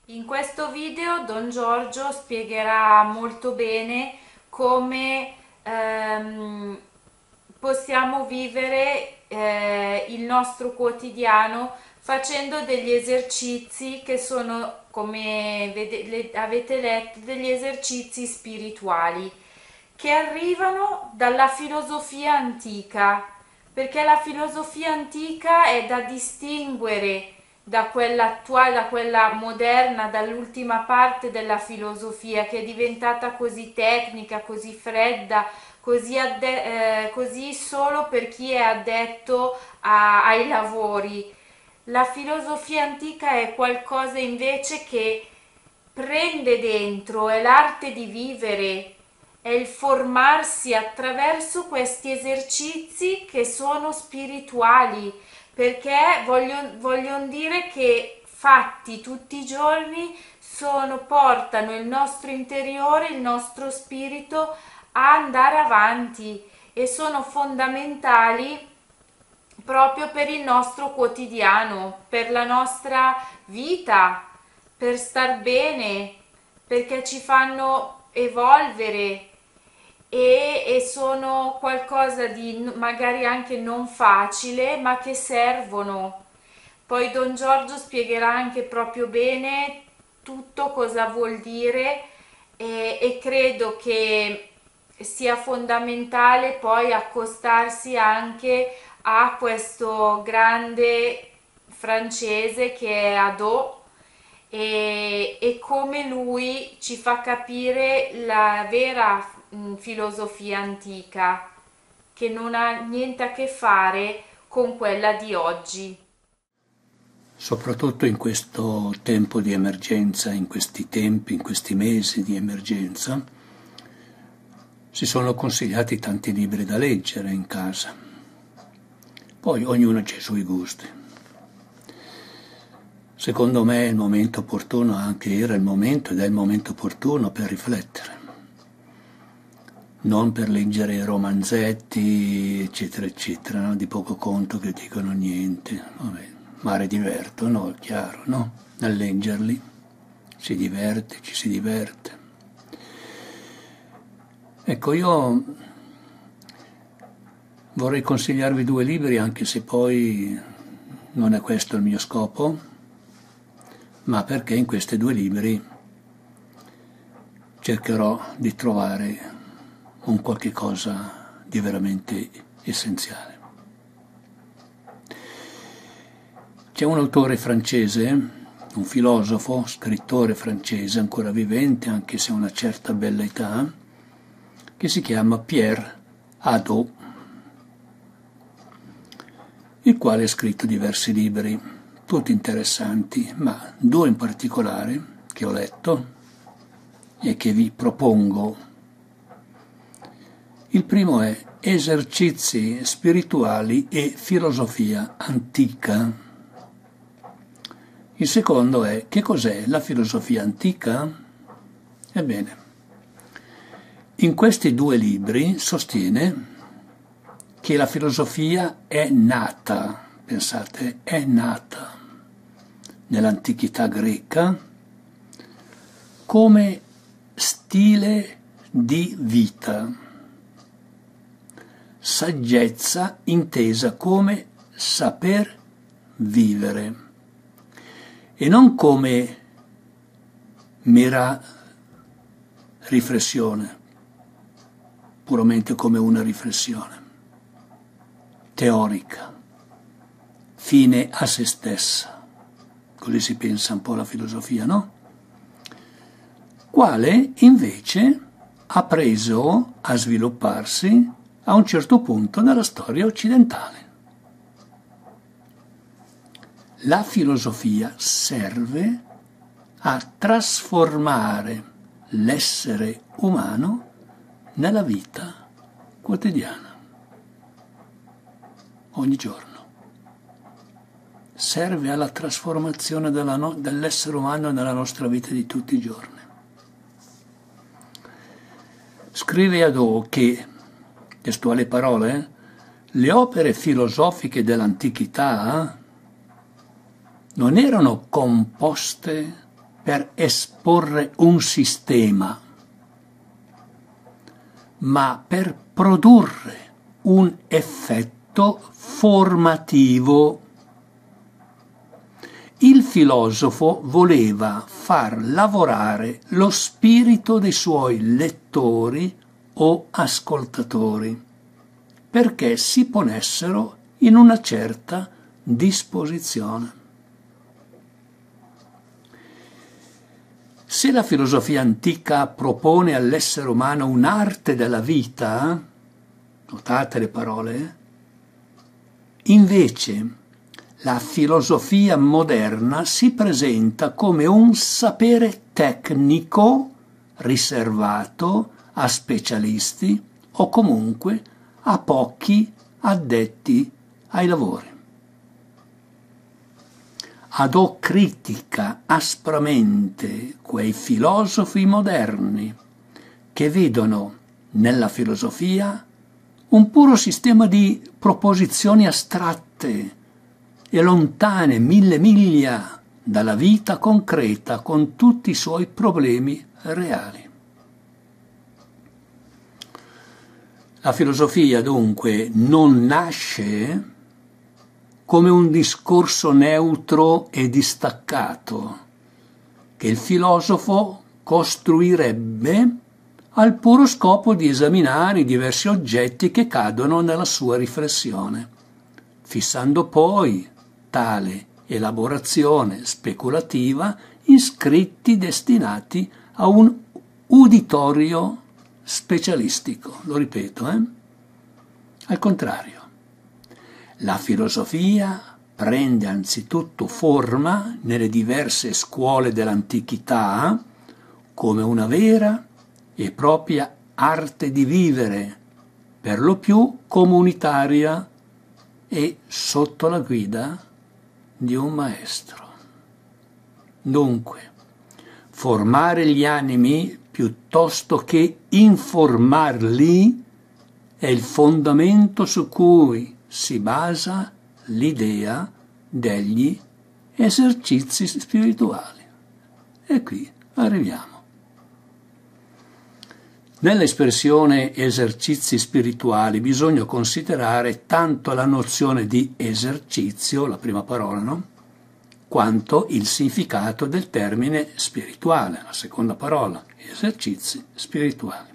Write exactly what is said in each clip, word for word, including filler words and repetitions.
In questo video Don Giorgio spiegherà molto bene come ehm, possiamo vivere eh, il nostro quotidiano facendo degli esercizi che sono, come vede- le- avete letto, degli esercizi spirituali che arrivano dalla filosofia antica, perché la filosofia antica è da distinguere da quella attuale, da quella moderna, dall'ultima parte della filosofia che è diventata così tecnica, così fredda, così, adde- eh, così solo per chi è addetto a- ai lavori. La filosofia antica è qualcosa invece che prende dentro, è l'arte di vivere, è il formarsi attraverso questi esercizi che sono spirituali, perché voglio, vogliono dire che fatti tutti i giorni sono, portano il nostro interiore, il nostro spirito a andare avanti e sono fondamentali proprio per il nostro quotidiano, per la nostra vita, per star bene, perché ci fanno evolvere e, e sono qualcosa di n- magari anche non facile, ma che servono. Poi Don Giorgio spiegherà anche proprio bene tutto cosa vuol dire e, e credo che sia fondamentale poi accostarsi anche a questo grande francese che è Hadot e, e come lui ci fa capire la vera mh, filosofia antica che non ha niente a che fare con quella di oggi. Soprattutto in questo tempo di emergenza, in questi tempi, in questi mesi di emergenza, si sono consigliati tanti libri da leggere in casa. Poi ognuno ha i suoi gusti. Secondo me è il momento opportuno, anche era il momento ed è il momento opportuno per riflettere, non per leggere romanzetti, eccetera, eccetera, no? Di poco conto che dicono niente. Vabbè, mare divertono, è chiaro, no? Nel leggerli si diverte, ci si diverte. Ecco, io vorrei consigliarvi due libri, anche se poi non è questo il mio scopo, ma perché in questi due libri cercherò di trovare un qualche cosa di veramente essenziale. C'è un autore francese, un filosofo, scrittore francese ancora vivente, anche se a una certa bella età, che si chiama Pierre Hadot, il quale ha scritto diversi libri, tutti interessanti, ma due in particolare che ho letto e che vi propongo. Il primo è Esercizi spirituali e filosofia antica. Il secondo è Che cos'è la filosofia antica? Ebbene, in questi due libri sostiene che la filosofia è nata, pensate, è nata nell'antichità greca come stile di vita, saggezza intesa come saper vivere e non come mera riflessione, puramente come una riflessione teorica, fine a se stessa, così si pensa un po' alla filosofia, no? Quale invece ha preso a svilupparsi a un certo punto nella storia occidentale. La filosofia serve a trasformare l'essere umano nella vita quotidiana, ogni giorno. Serve alla trasformazione della no- dell'essere umano nella nostra vita di tutti i giorni. Scrive Hadot che, testuali parole, le opere filosofiche dell'antichità non erano composte per esporre un sistema, ma per produrre un effetto formativo. Il filosofo voleva far lavorare lo spirito dei suoi lettori o ascoltatori, perché si ponessero in una certa disposizione. Se la filosofia antica propone all'essere umano un'arte della vita, notate le parole, invece la filosofia moderna si presenta come un sapere tecnico riservato a specialisti o comunque a pochi addetti ai lavori. Adò critica aspramente quei filosofi moderni che vedono nella filosofia un puro sistema di proposizioni astratte e lontane mille miglia dalla vita concreta con tutti i suoi problemi reali. La filosofia dunque non nasce come un discorso neutro e distaccato che il filosofo costruirebbe al puro scopo di esaminare i diversi oggetti che cadono nella sua riflessione, fissando poi tale elaborazione speculativa in scritti destinati a un uditorio specialistico. Lo ripeto, eh? Al contrario, la filosofia prende anzitutto forma nelle diverse scuole dell'antichità come una vera e propria arte di vivere, per lo più comunitaria e sotto la guida di un maestro. Dunque, formare gli animi piuttosto che informarli è il fondamento su cui si basa l'idea degli esercizi spirituali. E qui arriviamo. Nell'espressione esercizi spirituali bisogna considerare tanto la nozione di esercizio, la prima parola, no? Quanto il significato del termine spirituale, la seconda parola, esercizi spirituali.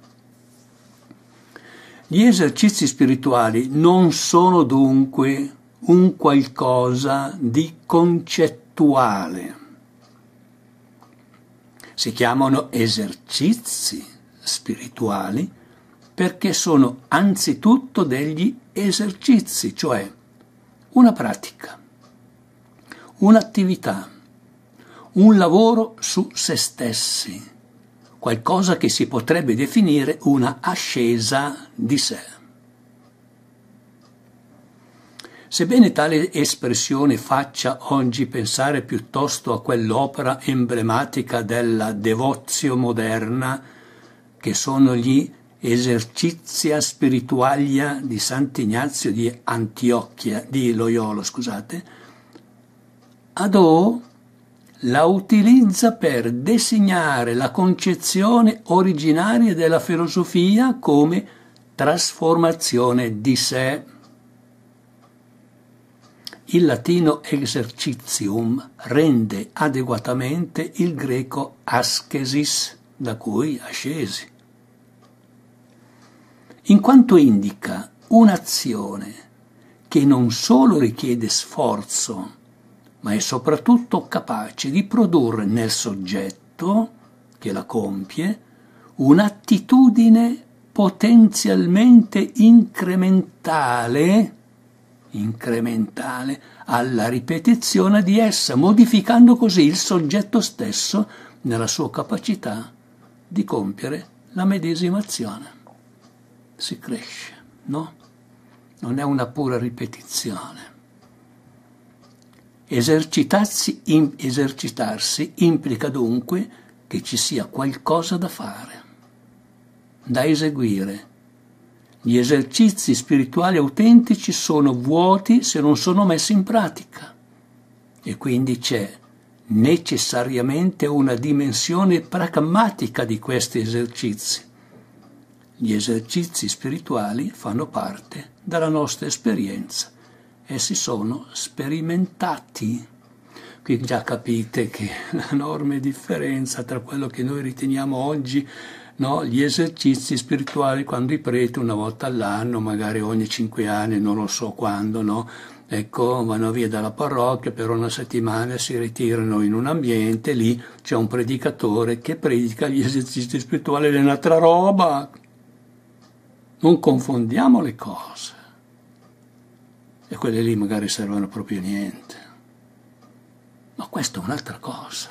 Gli esercizi spirituali non sono dunque un qualcosa di concettuale. Si chiamano esercizi spirituali perché sono anzitutto degli esercizi, cioè una pratica, un'attività, un lavoro su se stessi, qualcosa che si potrebbe definire una ascesa di sé. Sebbene tale espressione faccia oggi pensare piuttosto a quell'opera emblematica della devozio moderna che sono gli Esercizia Spiritualia di Sant'Ignazio di Antiochia, di Loyola, scusate, Hadot la utilizza per designare la concezione originaria della filosofia come trasformazione di sé. Il latino exercitium rende adeguatamente il greco ascesis, da cui ascesi. In quanto indica un'azione che non solo richiede sforzo, ma è soprattutto capace di produrre nel soggetto che la compie un'attitudine potenzialmente incrementale, incrementale alla ripetizione di essa, modificando così il soggetto stesso nella sua capacità di compiere la medesima azione. Si cresce, no? Non è una pura ripetizione. Esercitarsi, in, esercitarsi implica dunque che ci sia qualcosa da fare, da eseguire. Gli esercizi spirituali autentici sono vuoti se non sono messi in pratica e quindi c'è necessariamente una dimensione pragmatica di questi esercizi. Gli esercizi spirituali fanno parte della nostra esperienza. Essi sono sperimentati. Qui già capite che l'enorme differenza tra quello che noi riteniamo oggi, no, gli esercizi spirituali, quando i preti una volta all'anno, magari ogni cinque anni, non lo so quando, no, ecco, vanno via dalla parrocchia per una settimana, si ritirano in un ambiente, lì c'è un predicatore che predica gli esercizi spirituali, è un'altra roba. Non confondiamo le cose. E quelle lì magari servono proprio a niente. Ma questa è un'altra cosa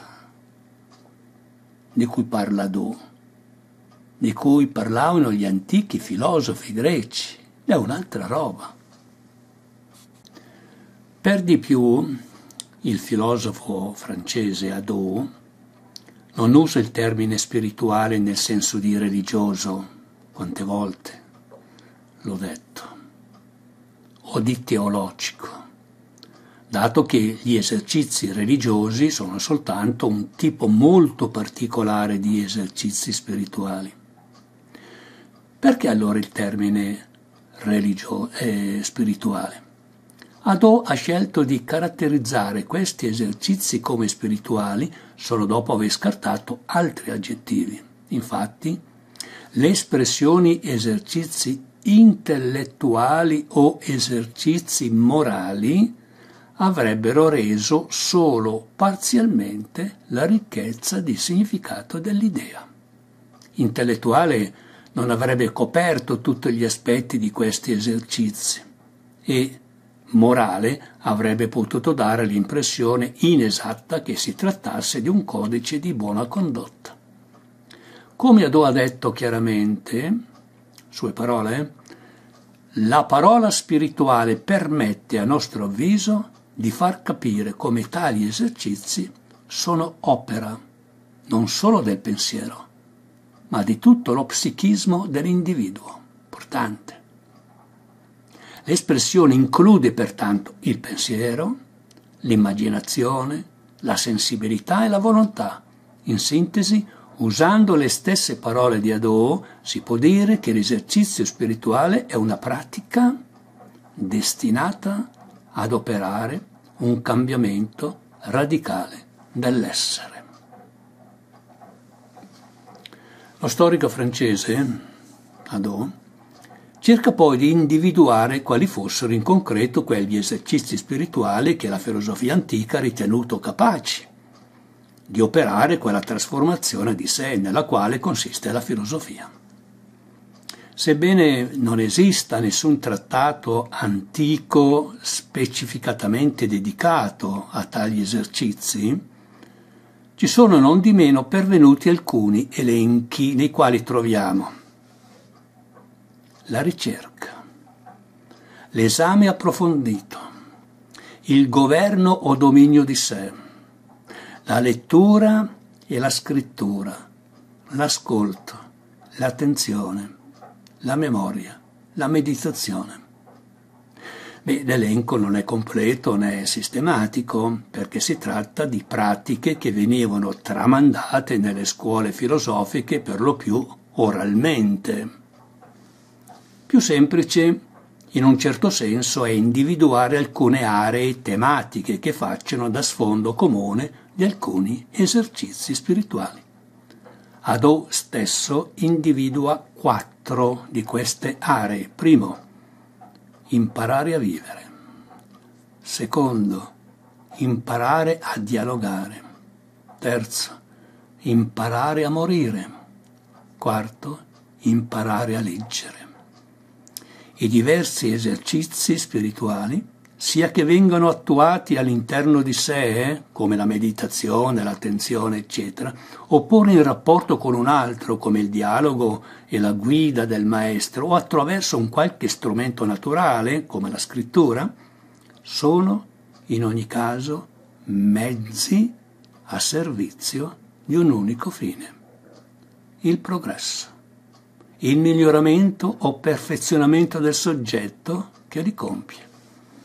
di cui parla Do, di cui parlavano gli antichi filosofi greci. È un'altra roba. Per di più, il filosofo francese Hadot non usa il termine spirituale nel senso di religioso, quante volte l'ho detto, o di teologico, dato che gli esercizi religiosi sono soltanto un tipo molto particolare di esercizi spirituali. Perché allora il termine religio- eh, spirituale? Hadot ha scelto di caratterizzare questi esercizi come spirituali solo dopo aver scartato altri aggettivi. Infatti, le espressioni esercizi intellettuali o esercizi morali avrebbero reso solo parzialmente la ricchezza di significato dell'idea. Intellettuale non avrebbe coperto tutti gli aspetti di questi esercizi e morale avrebbe potuto dare l'impressione inesatta che si trattasse di un codice di buona condotta. Come Hadot ha detto chiaramente, sue parole, la parola spirituale permette a nostro avviso di far capire come tali esercizi sono opera non solo del pensiero, ma di tutto lo psichismo dell'individuo. Importante. L'espressione include pertanto il pensiero, l'immaginazione, la sensibilità e la volontà. In sintesi, usando le stesse parole di Hadot, si può dire che l'esercizio spirituale è una pratica destinata ad operare un cambiamento radicale dell'essere. Lo storico francese, Hadot, cerca poi di individuare quali fossero in concreto quegli esercizi spirituali che la filosofia antica ha ritenuto capaci di operare quella trasformazione di sé nella quale consiste la filosofia. Sebbene non esista nessun trattato antico specificatamente dedicato a tali esercizi, ci sono non di meno pervenuti alcuni elenchi nei quali troviamo la ricerca, l'esame approfondito, il governo o dominio di sé, la lettura e la scrittura, l'ascolto, l'attenzione, la memoria, la meditazione. Beh, l'elenco non è completo né sistematico, perché si tratta di pratiche che venivano tramandate nelle scuole filosofiche per lo più oralmente. Più semplice, in un certo senso, è individuare alcune aree tematiche che facciano da sfondo comune di alcuni esercizi spirituali. Hadot stesso individua quattro di queste aree. Primo, imparare a vivere. Secondo, imparare a dialogare. Terzo, imparare a morire. Quarto, imparare a leggere. I diversi esercizi spirituali, sia che vengano attuati all'interno di sé, come la meditazione, l'attenzione, eccetera, oppure in rapporto con un altro, come il dialogo e la guida del maestro, o attraverso un qualche strumento naturale, come la scrittura, sono in ogni caso mezzi a servizio di un unico fine: il progresso, il miglioramento o perfezionamento del soggetto che li compie.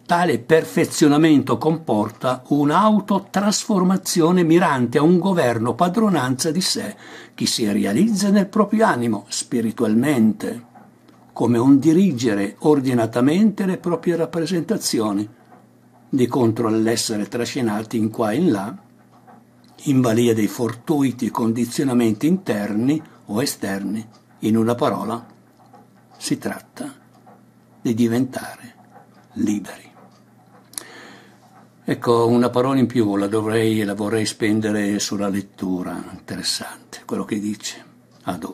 Tale perfezionamento comporta un'autotrasformazione mirante a un governo padronanza di sé, che si realizza nel proprio animo spiritualmente, come un dirigere ordinatamente le proprie rappresentazioni, di contro all'essere trascinati in qua e in là, in balia dei fortuiti condizionamenti interni o esterni. In una parola, si tratta di diventare liberi. Ecco, una parola in più la dovrei, la vorrei spendere sulla lettura, interessante, quello che dice Hadot.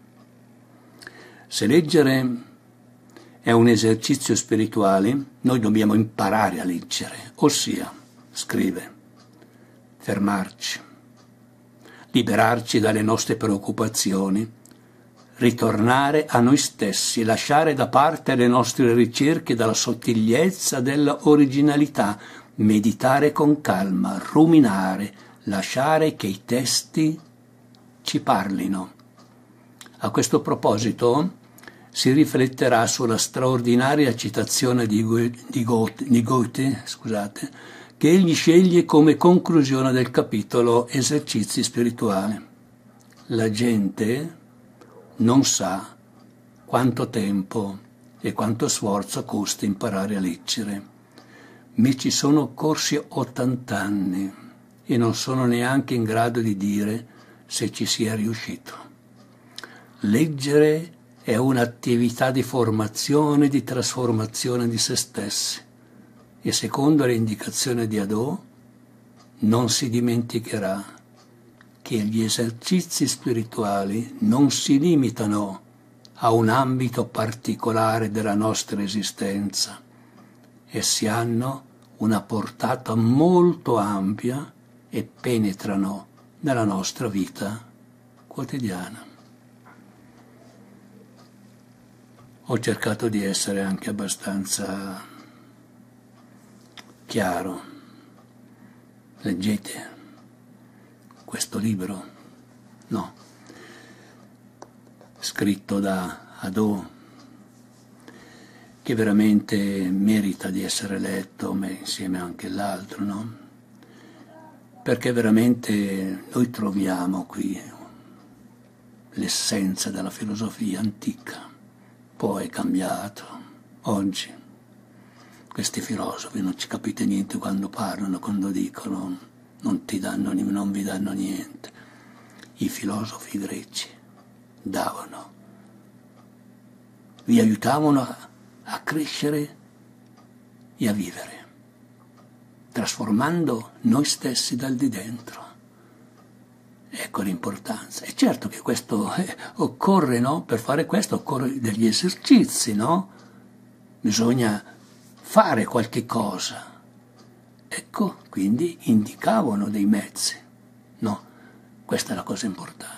Se leggere è un esercizio spirituale, noi dobbiamo imparare a leggere, ossia, scrive, fermarci, liberarci dalle nostre preoccupazioni, ritornare a noi stessi, lasciare da parte le nostre ricerche dalla sottigliezza della originalità, meditare con calma, ruminare, lasciare che i testi ci parlino. A questo proposito si rifletterà sulla straordinaria citazione di Goethe, di Goethe, di Goethe scusate, che egli sceglie come conclusione del capitolo Esercizi spirituali. La gente non sa quanto tempo e quanto sforzo costa imparare a leggere. Mi ci sono occorsi ottant'anni e non sono neanche in grado di dire se ci sia riuscito. Leggere è un'attività di formazione, di trasformazione di se stessi e secondo le indicazioni di Hadot non si dimenticherà che gli esercizi spirituali non si limitano a un ambito particolare della nostra esistenza. Essi hanno una portata molto ampia e penetrano nella nostra vita quotidiana. Ho cercato di essere anche abbastanza chiaro. Leggete questo libro, no, scritto da Hadot, che veramente merita di essere letto, ma insieme anche l'altro, no? Perché veramente noi troviamo qui l'essenza della filosofia antica, poi è cambiato. Oggi questi filosofi non ci capite niente quando parlano, quando dicono non ti danno, non vi danno niente. I filosofi greci davano, vi aiutavano a, a crescere e a vivere, trasformando noi stessi dal di dentro. Ecco l'importanza. E certo che questo eh, occorre, no? Per fare questo occorre degli esercizi, no? Bisogna fare qualche cosa. Ecco, quindi indicavano dei mezzi. No, questa è la cosa importante.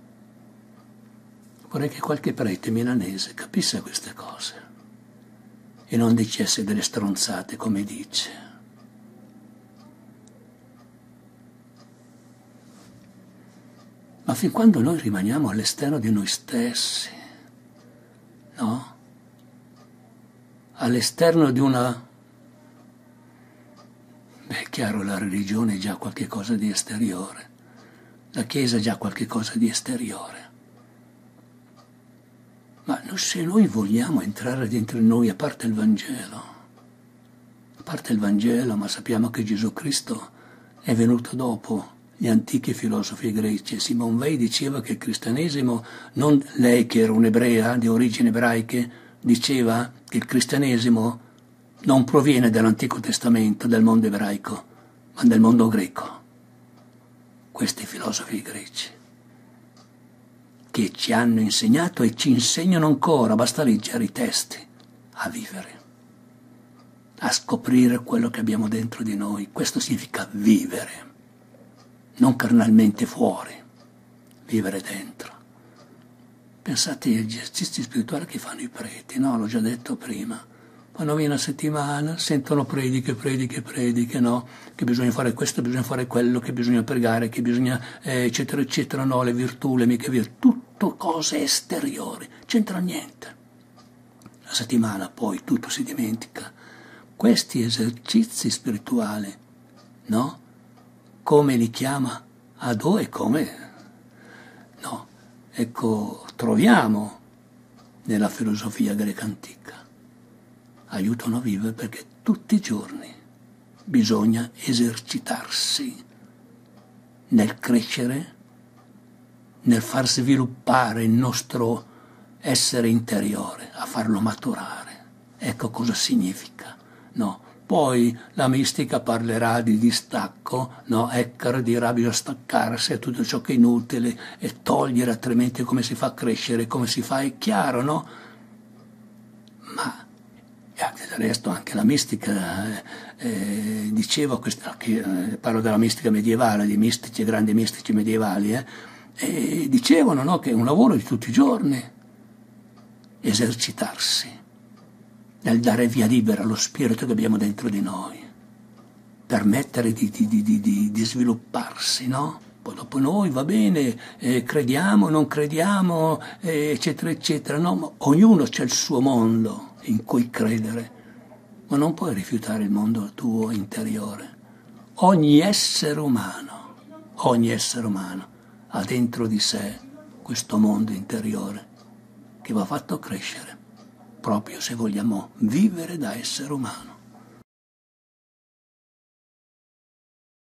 Vorrei che qualche prete milanese capisse queste cose e non dicesse delle stronzate come dice. Ma fin quando noi rimaniamo all'esterno di noi stessi, no? All'esterno di una... Beh, è chiaro, la religione è già qualche cosa di esteriore, la Chiesa è già qualche cosa di esteriore. Ma se noi vogliamo entrare dentro di noi, a parte il Vangelo, a parte il Vangelo, ma sappiamo che Gesù Cristo è venuto dopo gli antichi filosofi greci. Simone Weil diceva che il cristianesimo, non lei che era un'ebrea di origini ebraiche, diceva che il cristianesimo non proviene dall'Antico Testamento, dal mondo ebraico, ma dal mondo greco. Questi filosofi greci che ci hanno insegnato e ci insegnano ancora, basta leggere i testi, a vivere, a scoprire quello che abbiamo dentro di noi. Questo significa vivere, non carnalmente fuori, vivere dentro. Pensate agli esercizi spirituali che fanno i preti, no? L'ho già detto prima. Vanno via una settimana, sentono prediche, prediche, prediche, no? Che bisogna fare questo, bisogna fare quello, che bisogna pregare, che bisogna, eh, eccetera, eccetera, no? Le virtù, le miche virtù, tutto cose esteriori, c'entra niente. La settimana poi tutto si dimentica, questi esercizi spirituali, no? Come li chiama Hadot e come, no? Ecco, troviamo nella filosofia greca antica. Aiutano a vivere perché tutti i giorni bisogna esercitarsi nel crescere, nel far sviluppare il nostro essere interiore, a farlo maturare. Ecco cosa significa, no? Poi la mistica parlerà di distacco, no? Eckhart dirà bisogna staccarsi a tutto ciò che è inutile e togliere, altrimenti come si fa a crescere, come si fa, è chiaro, no? Ma del resto anche la mistica eh, eh, diceva, questa, che, eh, parlo della mistica medievale, di mistici, grandi mistici medievali, eh, e dicevano, no, che è un lavoro di tutti i giorni, esercitarsi nel dare via libera allo spirito che abbiamo dentro di noi, permettere di, di, di, di, di svilupparsi, no? Poi dopo noi va bene, eh, crediamo, non crediamo, eh, eccetera, eccetera, no? Ma ognuno c'ha il suo mondo in cui credere, ma non puoi rifiutare il mondo tuo interiore. Ogni essere umano, ogni essere umano ha dentro di sé questo mondo interiore che va fatto crescere, proprio se vogliamo vivere da essere umano.